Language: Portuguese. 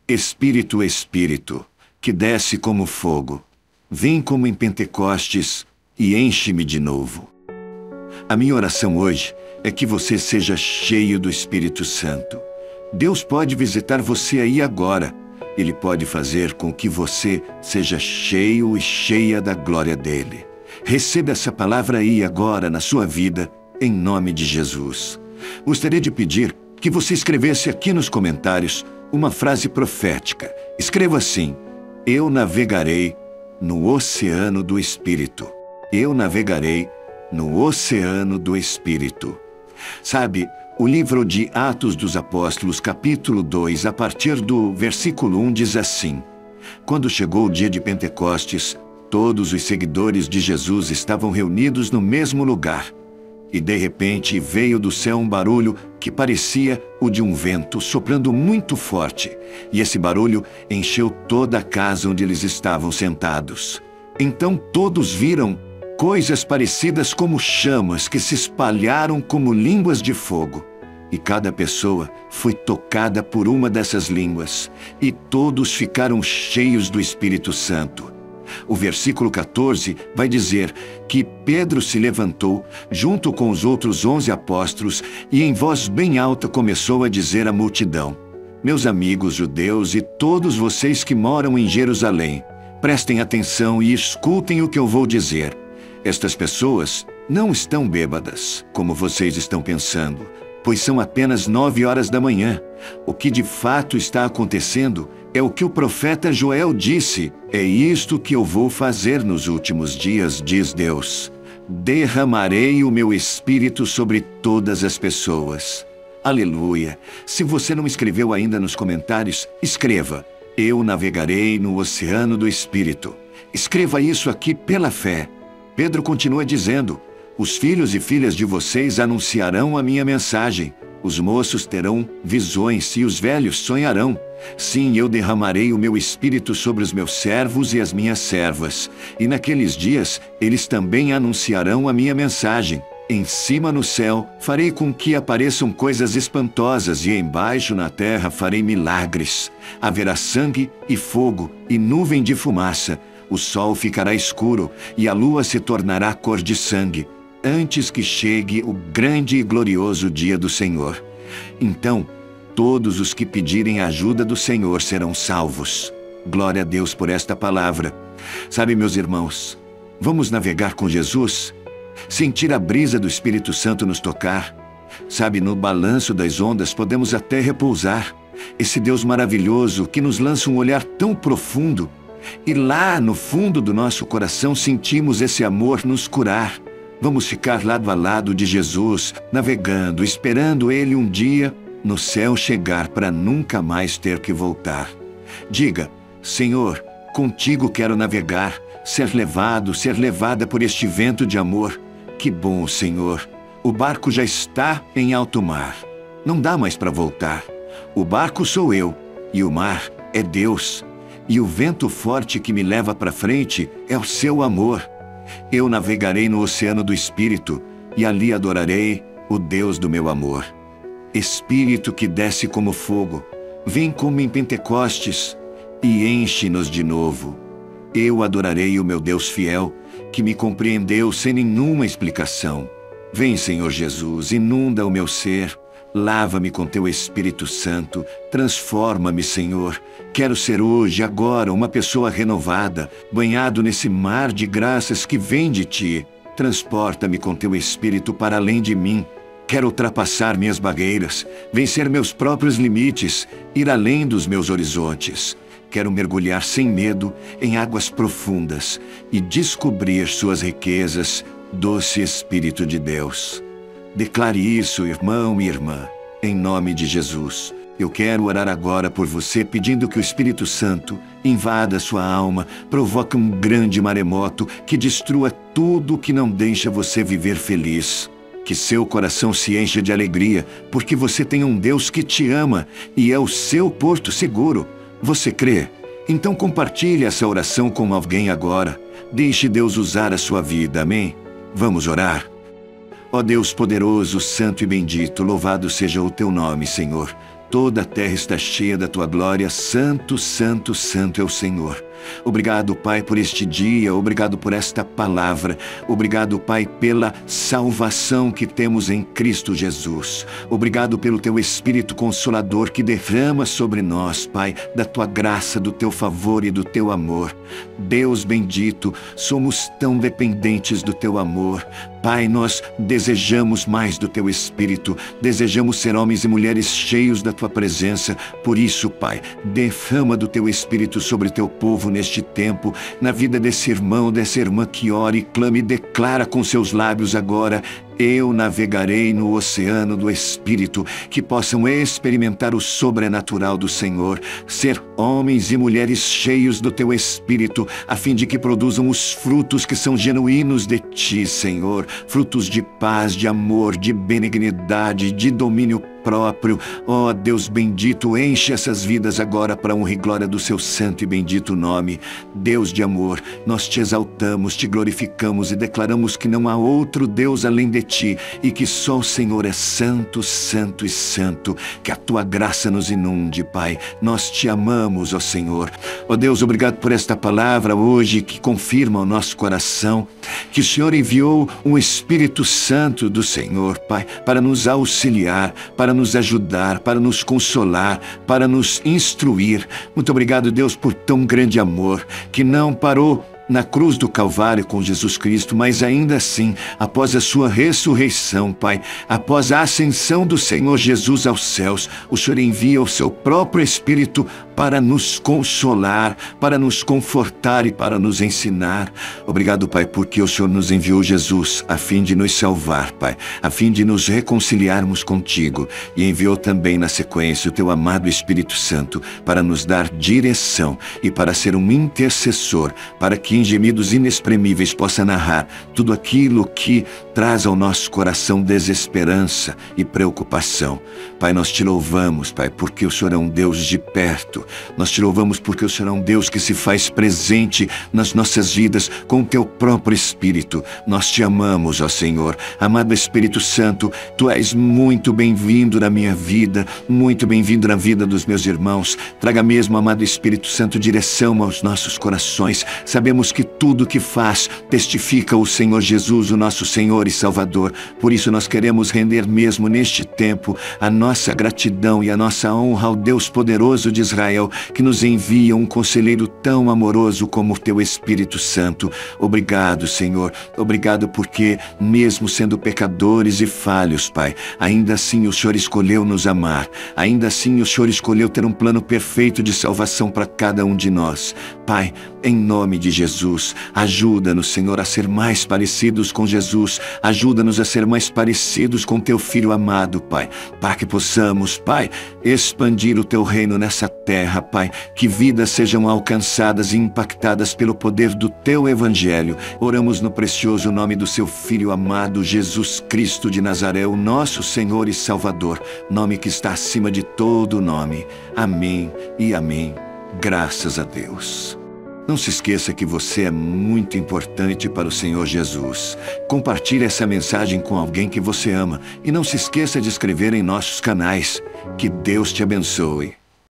Espírito, Espírito, que desce como fogo, vem como em Pentecostes e enche-me de novo. A minha oração hoje é que você seja cheio do Espírito Santo. Deus pode visitar você aí agora. Ele pode fazer com que você seja cheio e cheia da glória dele. Receba essa palavra aí agora na sua vida, em nome de Jesus. Gostaria de pedir que você escrevesse aqui nos comentários uma frase profética. Escreva assim: eu navegarei no oceano do Espírito. Eu navegarei no oceano do Espírito. Sabe, o livro de Atos dos Apóstolos, capítulo 2, a partir do versículo 1, diz assim: quando chegou o dia de Pentecostes, todos os seguidores de Jesus estavam reunidos no mesmo lugar. E de repente veio do céu um barulho que parecia o de um vento soprando muito forte. E esse barulho encheu toda a casa onde eles estavam sentados. Então todos viram coisas parecidas como chamas que se espalharam como línguas de fogo. E cada pessoa foi tocada por uma dessas línguas. E todos ficaram cheios do Espírito Santo. O versículo 14 vai dizer que Pedro se levantou, junto com os outros 11 apóstolos, e em voz bem alta começou a dizer à multidão: meus amigos judeus e todos vocês que moram em Jerusalém, prestem atenção e escutem o que eu vou dizer. Estas pessoas não estão bêbadas, como vocês estão pensando, pois são apenas 9 horas da manhã. O que de fato está acontecendo é o que o profeta Joel disse: é isto que eu vou fazer nos últimos dias, diz Deus. Derramarei o meu espírito sobre todas as pessoas. Aleluia! Se você não escreveu ainda nos comentários, escreva: eu navegarei no oceano do Espírito. Escreva isso aqui pela fé. Pedro continua dizendo: os filhos e filhas de vocês anunciarão a minha mensagem. Os moços terão visões e os velhos sonharão. Sim, eu derramarei o meu espírito sobre os meus servos e as minhas servas. E naqueles dias, eles também anunciarão a minha mensagem. Em cima no céu, farei com que apareçam coisas espantosas e embaixo na terra farei milagres. Haverá sangue e fogo e nuvem de fumaça. O sol ficará escuro e a lua se tornará cor de sangue, antes que chegue o grande e glorioso dia do Senhor. Então, todos os que pedirem a ajuda do Senhor serão salvos. Glória a Deus por esta palavra. Sabe, meus irmãos, vamos navegar com Jesus? Sentir a brisa do Espírito Santo nos tocar? Sabe, no balanço das ondas podemos até repousar. Esse Deus maravilhoso que nos lança um olhar tão profundo. E lá no fundo do nosso coração sentimos esse amor nos curar. Vamos ficar lado a lado de Jesus, navegando, esperando Ele um dia no céu chegar para nunca mais ter que voltar. Diga: Senhor, contigo quero navegar, ser levado, ser levada por este vento de amor. Que bom, Senhor! O barco já está em alto mar. Não dá mais para voltar. O barco sou eu e o mar é Deus. E o vento forte que me leva para frente é o seu amor. Eu navegarei no oceano do Espírito e ali adorarei o Deus do meu amor. Espírito que desce como fogo, vem como em Pentecostes e enche-nos de novo. Eu adorarei o meu Deus fiel, que me compreendeu sem nenhuma explicação. Vem, Senhor Jesus, inunda o meu ser. Lava-me com teu Espírito Santo, transforma-me, Senhor. Quero ser hoje, agora, uma pessoa renovada, banhado nesse mar de graças que vem de ti. Transporta-me com teu Espírito para além de mim. Quero ultrapassar minhas barreiras, vencer meus próprios limites, ir além dos meus horizontes. Quero mergulhar sem medo em águas profundas e descobrir suas riquezas, doce Espírito de Deus. Declare isso, irmão e irmã, em nome de Jesus. Eu quero orar agora por você, pedindo que o Espírito Santo invada sua alma, provoque um grande maremoto que destrua tudo que não deixa você viver feliz. Que seu coração se encha de alegria, porque você tem um Deus que te ama e é o seu porto seguro. Você crê? Então compartilhe essa oração com alguém agora. Deixe Deus usar a sua vida, amém? Vamos orar? Ó Deus poderoso, santo e bendito, louvado seja o teu nome, Senhor. Toda a terra está cheia da tua glória. Santo, santo, santo é o Senhor. Obrigado, Pai, por este dia. Obrigado por esta palavra. Obrigado, Pai, pela salvação que temos em Cristo Jesus. Obrigado pelo teu Espírito Consolador que derrama sobre nós, Pai, da tua graça, do teu favor e do teu amor. Deus bendito, somos tão dependentes do teu amor. Pai, nós desejamos mais do teu Espírito, desejamos ser homens e mulheres cheios da tua presença. Por isso, Pai, derrama do teu Espírito sobre teu povo neste tempo, na vida desse irmão, dessa irmã que ora e clama e declara com seus lábios agora: eu navegarei no oceano do Espírito, que possam experimentar o sobrenatural do Senhor, ser homens e mulheres cheios do teu Espírito, a fim de que produzam os frutos que são genuínos de ti, Senhor, frutos de paz, de amor, de benignidade, de domínio próprio. Ó Deus bendito, enche essas vidas agora para a honra e glória do seu santo e bendito nome. Deus de amor, nós te exaltamos, te glorificamos e declaramos que não há outro Deus além de ti e que só o Senhor é santo, santo e santo. Que a tua graça nos inunde, Pai. Nós te amamos, ó Senhor. Ó Deus, obrigado por esta palavra hoje que confirma o nosso coração que o Senhor enviou um Espírito Santo do Senhor, Pai, para nos auxiliar, para nos ajudar, para nos consolar, para nos instruir. Muito obrigado, Deus, por tão grande amor que não parou na cruz do Calvário com Jesus Cristo, mas ainda assim, após a sua ressurreição, Pai, após a ascensão do Senhor Jesus aos céus, o Senhor envia o seu próprio Espírito para nos consolar, para nos confortar e para nos ensinar. Obrigado, Pai, porque o Senhor nos enviou Jesus a fim de nos salvar, Pai, a fim de nos reconciliarmos contigo, e enviou também na sequência o teu amado Espírito Santo para nos dar direção e para ser um intercessor, para que em gemidos inexprimíveis possa narrar tudo aquilo que traz ao nosso coração desesperança e preocupação. Pai, nós te louvamos, Pai, porque o Senhor é um Deus de perto. Nós te louvamos porque o Senhor é um Deus que se faz presente nas nossas vidas com o teu próprio Espírito. Nós te amamos, ó Senhor. Amado Espírito Santo, tu és muito bem-vindo na minha vida, muito bem-vindo na vida dos meus irmãos. Traga mesmo, amado Espírito Santo, direção aos nossos corações. Sabemos que tudo que faz testifica o Senhor Jesus, o nosso Senhor e Salvador. Por isso nós queremos render mesmo neste tempo a nossa gratidão e a nossa honra ao Deus poderoso de Israel, que nos envia um conselheiro tão amoroso como o teu Espírito Santo. Obrigado, Senhor. Obrigado porque, mesmo sendo pecadores e falhos, Pai, ainda assim o Senhor escolheu nos amar. Ainda assim o Senhor escolheu ter um plano perfeito de salvação para cada um de nós. Pai, em nome de Jesus, ajuda-nos, Senhor, a ser mais parecidos com Jesus. Ajuda-nos a ser mais parecidos com teu Filho amado, Pai, para que possamos, Pai, expandir o teu reino nessa terra, Pai, que vidas sejam alcançadas e impactadas pelo poder do teu Evangelho. Oramos no precioso nome do seu Filho amado, Jesus Cristo de Nazaré, o nosso Senhor e Salvador, nome que está acima de todo nome. Amém e amém. Graças a Deus. Não se esqueça que você é muito importante para o Senhor Jesus. Compartilhe essa mensagem com alguém que você ama e não se esqueça de inscrever em nossos canais. Que Deus te abençoe.